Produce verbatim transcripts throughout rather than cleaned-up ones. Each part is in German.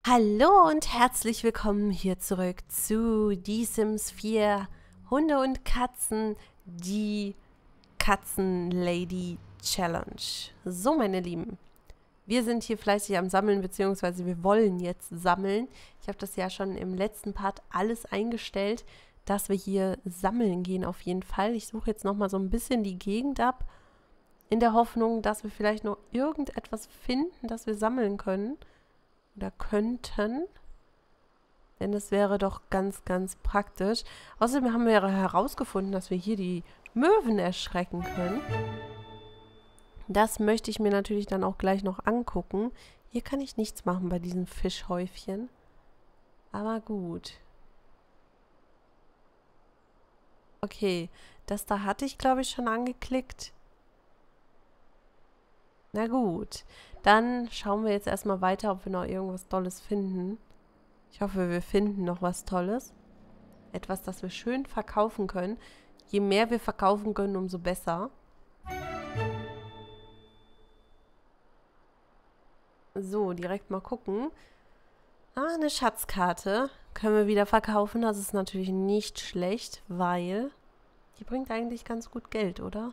Hallo und herzlich willkommen hier zurück zu Die Sims vier Hunde und Katzen, die Katzen-Lady Challenge. So, meine Lieben, wir sind hier fleißig am Sammeln, beziehungsweise wir wollen jetzt sammeln. Ich habe das ja schon im letzten Part alles eingestellt, dass wir hier sammeln gehen auf jeden Fall. Ich suche jetzt nochmal so ein bisschen die Gegend ab, in der Hoffnung, dass wir vielleicht noch irgendetwas finden, das wir sammeln können. Oder könnten. Denn das wäre doch ganz, ganz praktisch. Außerdem haben wir herausgefunden, dass wir hier die Möwen erschrecken können. Das möchte ich mir natürlich dann auch gleich noch angucken. Hier kann ich nichts machen bei diesen Fischhäufchen. Aber gut. Okay, das da hatte ich, glaube ich, schon angeklickt. Na gut, dann schauen wir jetzt erstmal weiter, ob wir noch irgendwas Tolles finden. Ich hoffe, wir finden noch was Tolles. Etwas, das wir schön verkaufen können. Je mehr wir verkaufen können, umso besser. So, direkt mal gucken. Ah, eine Schatzkarte können wir wieder verkaufen. Das ist natürlich nicht schlecht, weil die bringt eigentlich ganz gut Geld, oder?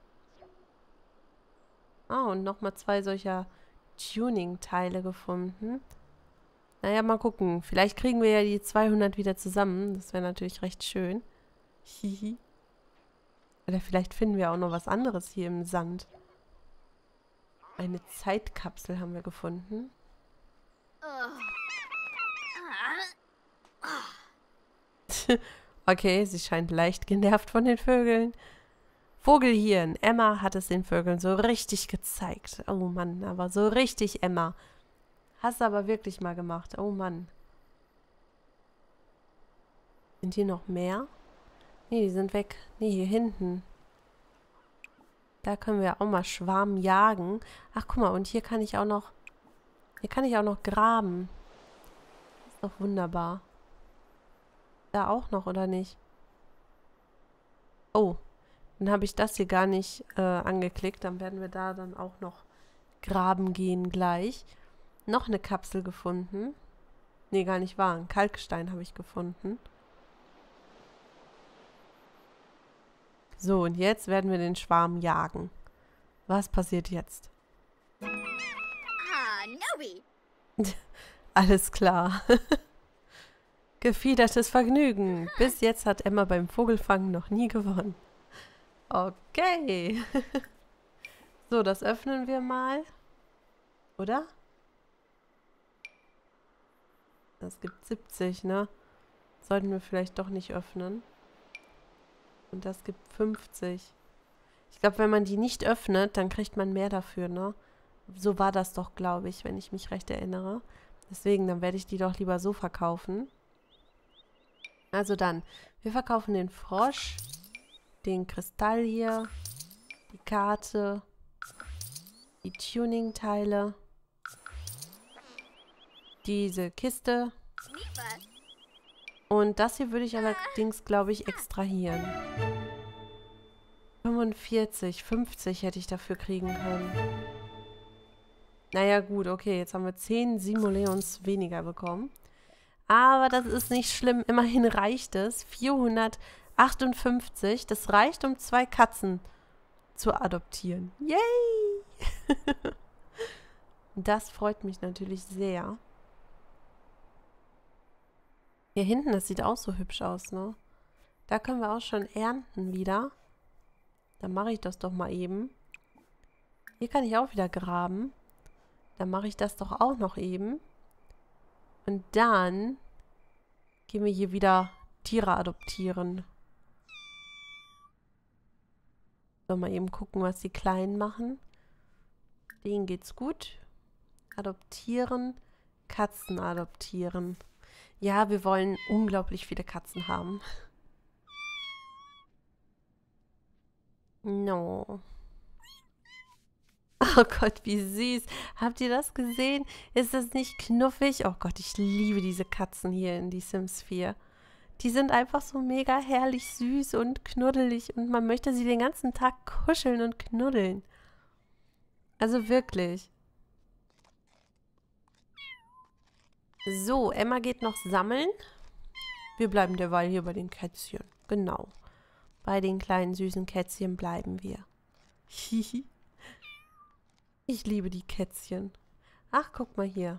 Ah, und nochmal zwei solcher Tuning-Teile gefunden. Naja, mal gucken. Vielleicht kriegen wir ja die zweihundert wieder zusammen. Das wäre natürlich recht schön. Hihi. Oder vielleicht finden wir auch noch was anderes hier im Sand. Eine Zeitkapsel haben wir gefunden. Okay, sie scheint leicht genervt von den Vögeln. Vogelhirn. Emma hat es den Vögeln so richtig gezeigt. Oh Mann, aber so richtig, Emma. Hast du aber wirklich mal gemacht. Oh Mann. Sind hier noch mehr? Nee, die sind weg. Nee, hier hinten. Da können wir auch mal Schwarm jagen. Ach, guck mal, und hier kann ich auch noch... Hier kann ich auch noch graben. Das ist doch wunderbar. Da auch noch, oder nicht? Oh. Dann habe ich das hier gar nicht äh, angeklickt. Dann werden wir da dann auch noch graben gehen gleich. Noch eine Kapsel gefunden. Nee, gar nicht wahr. Ein Kalkstein habe ich gefunden. So, und jetzt werden wir den Schwarm jagen. Was passiert jetzt? Ah, Nobi. Alles klar. Gefiedertes Vergnügen. Bis jetzt hat Emma beim Vogelfangen noch nie gewonnen. Okay. So, das öffnen wir mal. Oder? Es gibt siebzig, ne? Sollten wir vielleicht doch nicht öffnen. Und das gibt fünfzig. Ich glaube, wenn man die nicht öffnet, dann kriegt man mehr dafür, ne? So war das doch, glaube ich, wenn ich mich recht erinnere. Deswegen, dann werde ich die doch lieber so verkaufen. Also dann, wir verkaufen den Frosch, den Kristall hier, die Karte, die Tuning-Teile, diese Kiste. Und das hier würde ich allerdings, glaube ich, extrahieren. fünfundvierzig, fünfzig hätte ich dafür kriegen können. Naja, gut, okay, jetzt haben wir zehn Simoleons weniger bekommen. Aber das ist nicht schlimm, immerhin reicht es. vierhundertachtundfünfzig, das reicht, um zwei Katzen zu adoptieren. Yay! Das freut mich natürlich sehr. Hier hinten, das sieht auch so hübsch aus, ne? Da können wir auch schon ernten wieder. Dann mache ich das doch mal eben. Hier kann ich auch wieder graben. Dann mache ich das doch auch noch eben. Und dann gehen wir hier wieder Tiere adoptieren. So, mal eben gucken, was die Kleinen machen. Denen geht's gut. Adoptieren. Katzen adoptieren. Ja, wir wollen unglaublich viele Katzen haben. No. Oh Gott, wie süß. Habt ihr das gesehen? Ist das nicht knuffig? Oh Gott, ich liebe diese Katzen hier in die Sims vier. Die sind einfach so mega herrlich süß und knuddelig und man möchte sie den ganzen Tag kuscheln und knuddeln. Also wirklich. So, Emma geht noch sammeln. Wir bleiben derweil hier bei den Kätzchen. Genau. Bei den kleinen süßen Kätzchen bleiben wir. Hihi. Ich liebe die Kätzchen. Ach, guck mal hier.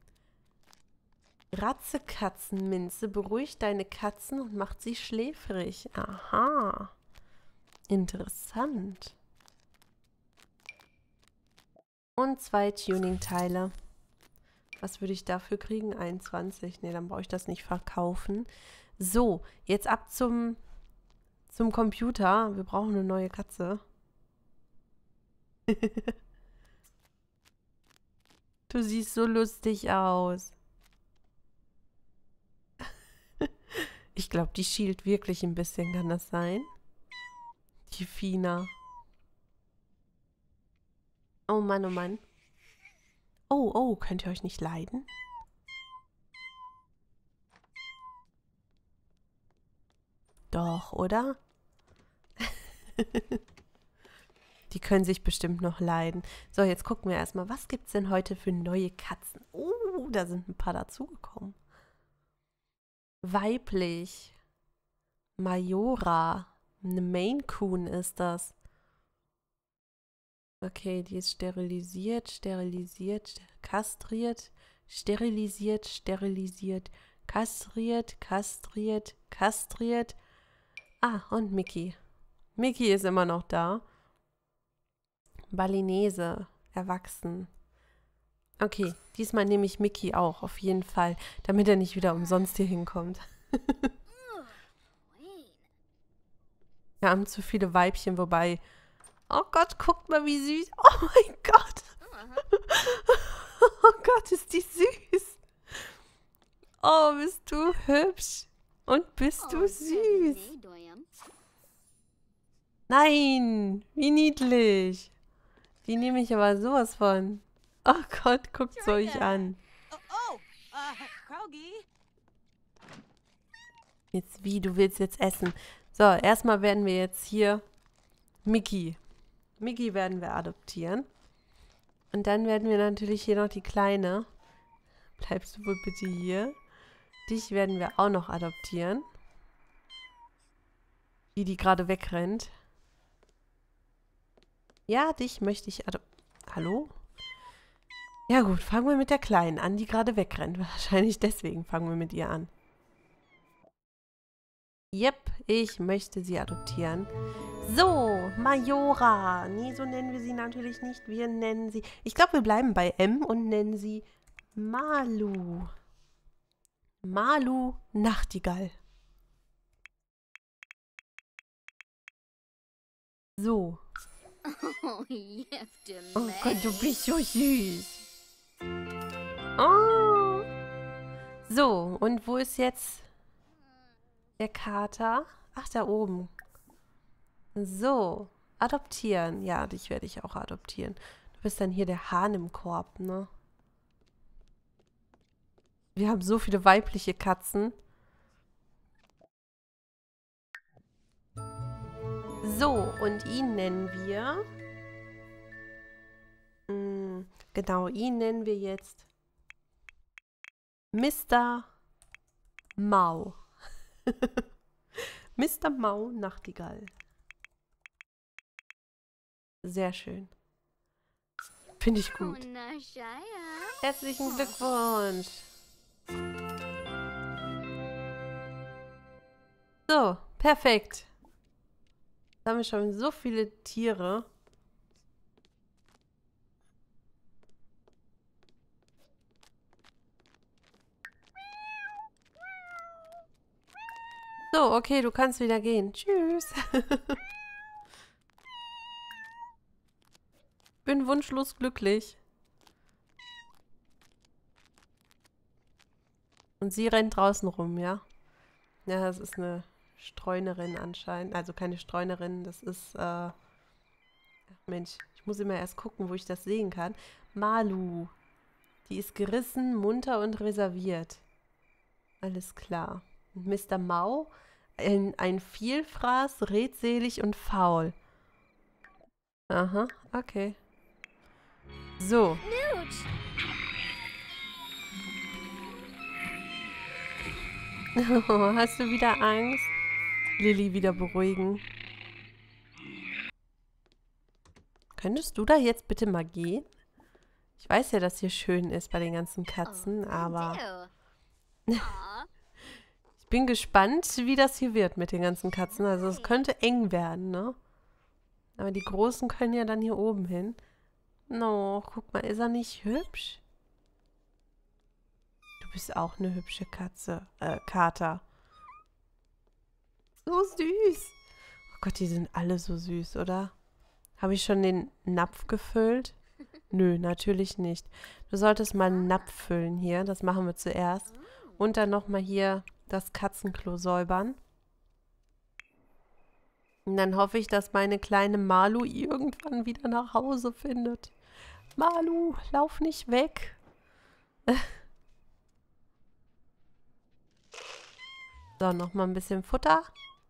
Ratzekatzenminze beruhigt deine Katzen und macht sie schläfrig. Aha. Interessant. Und zwei Tuning-Teile. Was würde ich dafür kriegen? einundzwanzig. Ne, dann brauche ich das nicht verkaufen. So, jetzt ab zum, zum Computer. Wir brauchen eine neue Katze. Du siehst so lustig aus. Ich glaube, die schielt wirklich ein bisschen, kann das sein? Die Fina. Oh Mann, oh Mann. Oh, oh, könnt ihr euch nicht leiden? Doch, oder? Die können sich bestimmt noch leiden. So, jetzt gucken wir erstmal, was gibt es denn heute für neue Katzen? Oh, da sind ein paar dazugekommen. Weiblich. Majora. Eine Maine Coon ist das. Okay, die ist sterilisiert, sterilisiert, kastriert, sterilisiert, sterilisiert, kastriert, kastriert, kastriert. Ah, und Mickey. Mickey ist immer noch da. Balinese, erwachsen. Okay, diesmal nehme ich Mickey auch, auf jeden Fall, damit er nicht wieder umsonst hier hinkommt. Wir haben zu viele Weibchen, wobei... Oh Gott, guckt mal, wie süß. Oh mein Gott. Oh Gott, ist die süß. Oh, bist du hübsch. Und bist du süß. Nein, wie niedlich. Die nehme ich aber sowas von. Oh Gott, guckt's euch an. Jetzt wie, du willst jetzt essen. So, erstmal werden wir jetzt hier Mickey. Mickey werden wir adoptieren. Und dann werden wir natürlich hier noch die Kleine. Bleibst du wohl bitte hier? Dich werden wir auch noch adoptieren. Die, die gerade wegrennt. Ja, dich möchte ich adoptieren. Hallo? Ja gut, fangen wir mit der Kleinen an, die gerade wegrennt. Wahrscheinlich deswegen fangen wir mit ihr an. Yep, ich möchte sie adoptieren. So, Majora. Nee, so nennen wir sie natürlich nicht. Wir nennen sie... Ich glaube, wir bleiben bei M und nennen sie Malu. Malu Nachtigall. So. Oh Gott, du bist so süß. Oh. So, und wo ist jetzt der Kater? Ach, da oben. So, adoptieren. Ja, dich werde ich auch adoptieren. Du bist dann hier der Hahn im Korb, ne? Wir haben so viele weibliche Katzen. So, und ihn nennen wir... Mh, genau, ihn nennen wir jetzt Mister Mau. Mister Mau Nachtigall. Sehr schön. Finde ich gut. Herzlichen Glückwunsch. So, perfekt. Da haben wir schon so viele Tiere. So, okay, du kannst wieder gehen. Tschüss. Bin wunschlos glücklich. Und sie rennt draußen rum, ja? Ja, das ist eine Streunerin anscheinend. Also keine Streunerin, das ist, äh... Mensch, ich muss immer erst gucken, wo ich das sehen kann. Malu. Die ist gerissen, munter und reserviert. Alles klar. Und Mister Mau, ein, ein Vielfraß, redselig und faul. Aha, okay. So. Hast du wieder Angst? Lilly wieder beruhigen. Könntest du da jetzt bitte mal gehen? Ich weiß ja, dass hier schön ist bei den ganzen Katzen, aber ich bin gespannt, wie das hier wird mit den ganzen Katzen. Also es könnte eng werden, ne? Aber die Großen können ja dann hier oben hin. No, guck mal, ist er nicht hübsch? Du bist auch eine hübsche Katze, äh, Kater. So süß. Oh Gott, die sind alle so süß, oder? Habe ich schon den Napf gefüllt? Nö, natürlich nicht. Du solltest mal einen Napf füllen hier. Das machen wir zuerst. Und dann nochmal hier das Katzenklo säubern. Und dann hoffe ich, dass meine kleine Malu irgendwann wieder nach Hause findet. Malu, lauf nicht weg. So, nochmal ein bisschen Futter.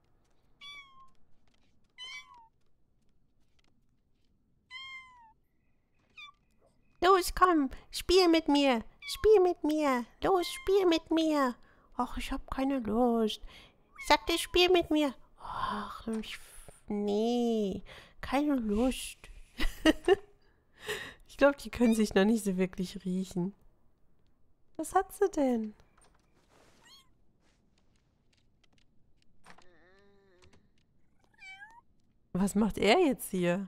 Los, komm, spiel mit mir. Spiel mit mir. Los, spiel mit mir. Ach, ich hab keine Lust. Ich sagte, spiel mit mir. Ach, ich, nee, keine Lust. Ich glaube, die können sich noch nicht so wirklich riechen. Was hat sie denn? Was macht er jetzt hier?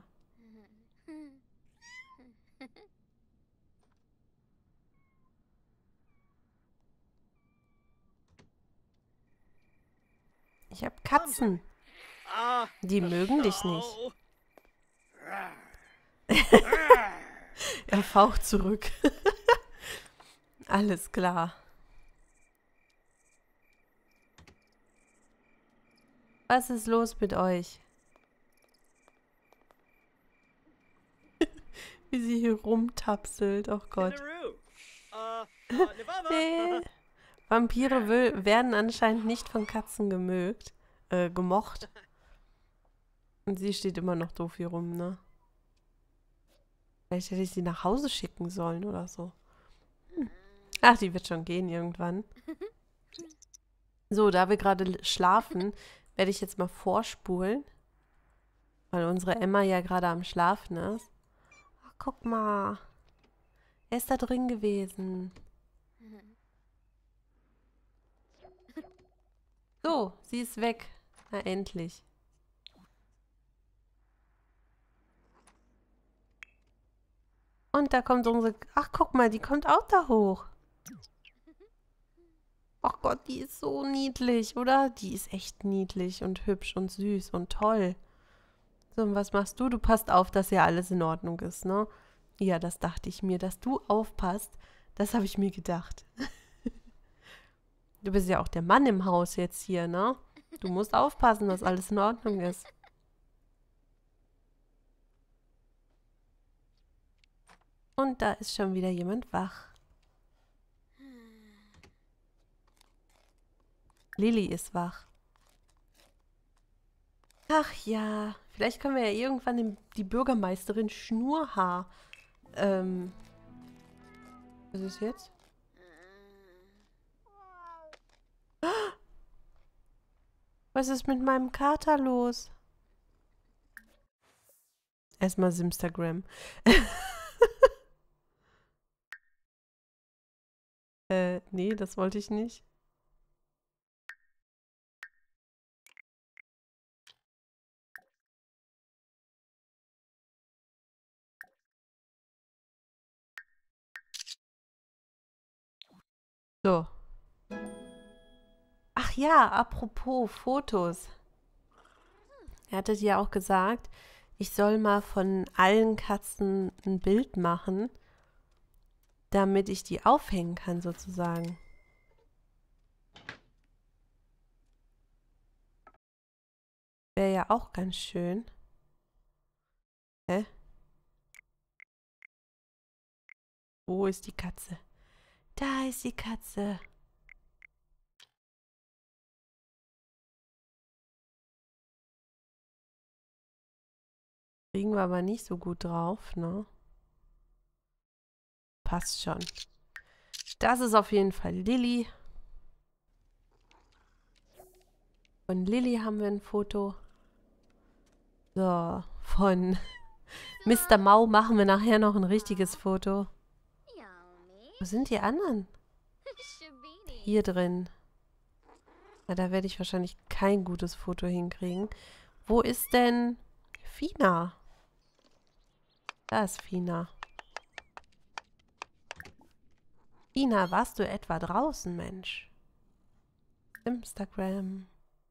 Ich habe Katzen. Die mögen dich nicht. Er faucht zurück. Alles klar. Was ist los mit euch? Wie sie hier rumtapselt. Oh Gott. Nee. Vampire will, werden anscheinend nicht von Katzen gemögt. Äh, gemocht. Und sie steht immer noch doof hier rum, ne? Vielleicht hätte ich sie nach Hause schicken sollen oder so. Hm. Ach, die wird schon gehen irgendwann. So, da wir gerade schlafen, werde ich jetzt mal vorspulen. Weil unsere Emma ja gerade am Schlafen ist. Ach, guck mal. Er ist da drin gewesen. So, sie ist weg. Na, endlich. Und da kommt unsere... Ach, guck mal, die kommt auch da hoch. Ach Gott, die ist so niedlich, oder? Die ist echt niedlich und hübsch und süß und toll. So, und was machst du? Du passt auf, dass ja alles in Ordnung ist, ne? Ja, das dachte ich mir. Dass du aufpasst, das habe ich mir gedacht. Du bist ja auch der Mann im Haus jetzt hier, ne? Du musst aufpassen, dass alles in Ordnung ist. Und da ist schon wieder jemand wach. Lilly ist wach. Ach ja, vielleicht können wir ja irgendwann den, die Bürgermeisterin Schnurhaar. Ähm. Was ist jetzt? Was ist mit meinem Kater los? Erstmal Simstagram. äh, nee, das wollte ich nicht. So. Ach ja, apropos Fotos. Er hatte dir ja auch gesagt, ich soll mal von allen Katzen ein Bild machen, damit ich die aufhängen kann, sozusagen. Wäre ja auch ganz schön. Hä? Wo ist die Katze? Da ist die Katze. Kriegen wir aber nicht so gut drauf, ne? Passt schon. Das ist auf jeden Fall Lilly. Von Lilly haben wir ein Foto. So, von Mister Mau machen wir nachher noch ein richtiges Foto. Wo sind die anderen? Hier drin. Ja, da werde ich wahrscheinlich kein gutes Foto hinkriegen. Wo ist denn Fina? Da ist Fina. Fina, warst du etwa draußen, Mensch? Instagram.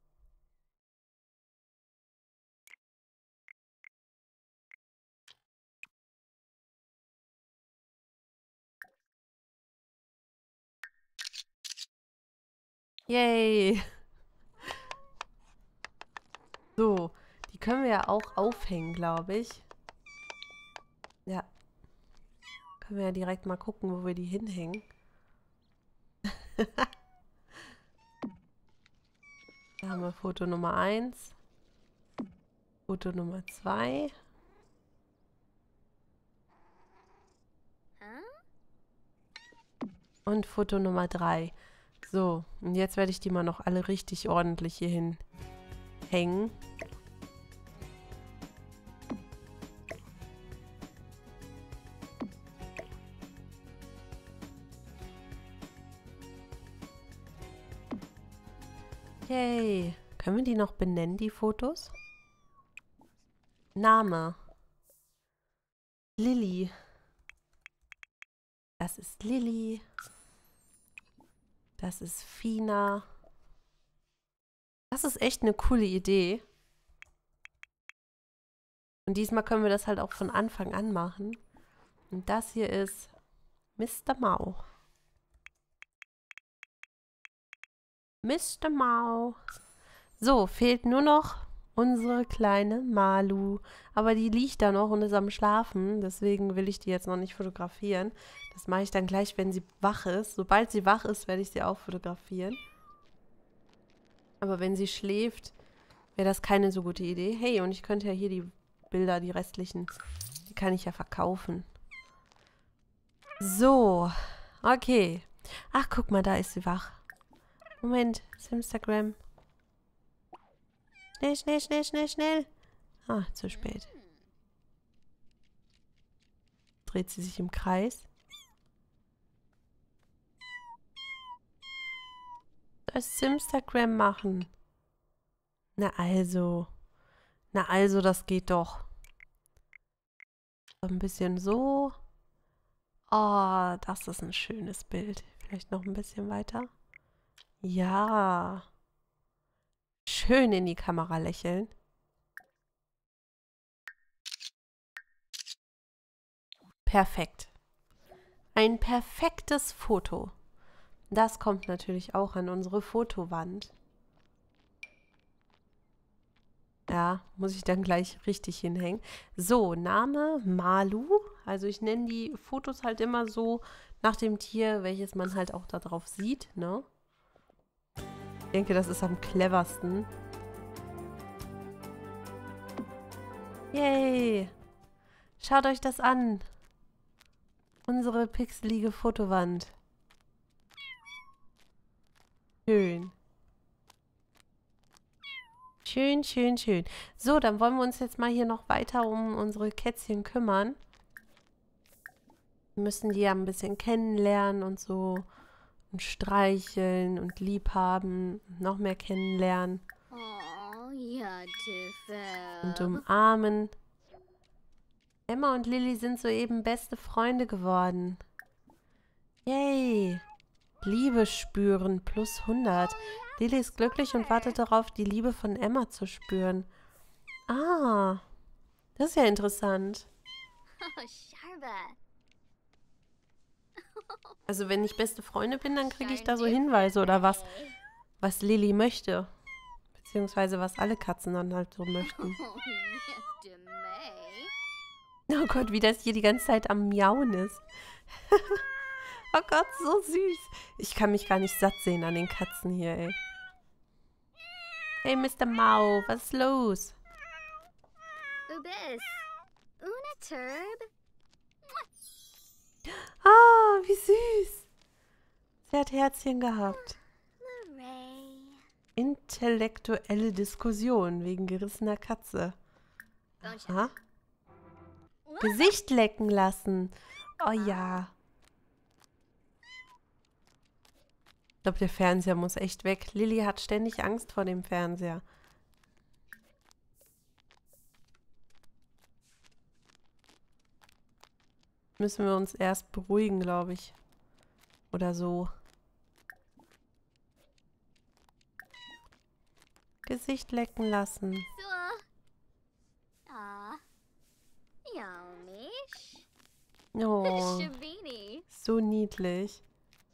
Yay. So, die können wir ja auch aufhängen, glaube ich. Ja. Können wir ja direkt mal gucken, wo wir die hinhängen. Da haben wir Foto Nummer eins. Foto Nummer zwei. Und Foto Nummer drei. So, und jetzt werde ich die mal noch alle richtig ordentlich hier hinhängen. Yay. Können wir die noch benennen, die Fotos? Name. Lilly. Das ist Lilly. Das ist Fina. Das ist echt eine coole Idee. Und diesmal können wir das halt auch von Anfang an machen. Und das hier ist Mister Mau. Mister Mau. So, fehlt nur noch unsere kleine Malu. Aber die liegt da noch und ist am Schlafen. Deswegen will ich die jetzt noch nicht fotografieren. Das mache ich dann gleich, wenn sie wach ist. Sobald sie wach ist, werde ich sie auch fotografieren. Aber wenn sie schläft, wäre das keine so gute Idee. Hey, und ich könnte ja hier die Bilder, die restlichen, die kann ich ja verkaufen. So, okay. Ach, guck mal, da ist sie wach. Moment, ist Instagram. Schnell, schnell, schnell, schnell, schnell. Ah, zu spät. Dreht sie sich im Kreis. Das Instagram machen. Na also. Na also, das geht doch. Ein bisschen so. Oh, das ist ein schönes Bild. Vielleicht noch ein bisschen weiter. Ja. Schön in die Kamera lächeln. Perfekt. Ein perfektes Foto. Das kommt natürlich auch an unsere Fotowand. Ja, muss ich dann gleich richtig hinhängen. So, Name Malu. Also ich nenne die Fotos halt immer so nach dem Tier, welches man halt auch da drauf sieht, ne? Ich denke, das ist am cleversten. Yay! Schaut euch das an. Unsere pixelige Fotowand. Schön. Schön, schön, schön. So, dann wollen wir uns jetzt mal hier noch weiter um unsere Kätzchen kümmern. Wir müssen die ja ein bisschen kennenlernen und so. Und streicheln und lieb haben. Noch mehr kennenlernen. Und umarmen. Emma und Lilly sind soeben beste Freunde geworden. Yay! Liebe spüren, plus hundert. Lilly ist glücklich und wartet darauf, die Liebe von Emma zu spüren. Ah, das ist ja interessant. Also wenn ich beste Freunde bin, dann kriege ich da so Hinweise oder was, was Lilly möchte. Beziehungsweise was alle Katzen dann halt so möchten. Oh Gott, wie das hier die ganze Zeit am Miauen ist. Oh Gott, so süß. Ich kann mich gar nicht satt sehen an den Katzen hier, ey. Hey, Mister Mau, was ist los? Ah, wie süß. Sie hat Herzchen gehabt. Intellektuelle Diskussion wegen gerissener Katze. Aha. Gesicht lecken lassen. Oh ja. Ich glaube, der Fernseher muss echt weg. Lilly hat ständig Angst vor dem Fernseher. Müssen wir uns erst beruhigen, glaube ich. Oder so. Gesicht lecken lassen. Oh, so niedlich.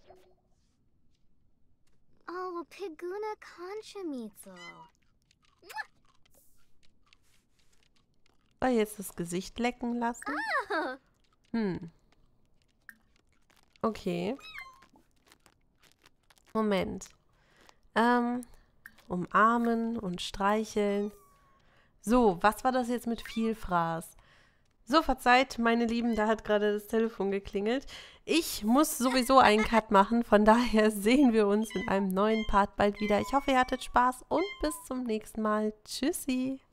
Oh, Piguna Conchamitsu. Soll jetzt das Gesicht lecken lassen? Hm. Okay. Moment. Ähm, umarmen und streicheln. So, was war das jetzt mit Vielfraß? So, verzeiht, meine Lieben, da hat gerade das Telefon geklingelt. Ich muss sowieso einen Cut machen, von daher sehen wir uns in einem neuen Part bald wieder. Ich hoffe, ihr hattet Spaß und bis zum nächsten Mal. Tschüssi!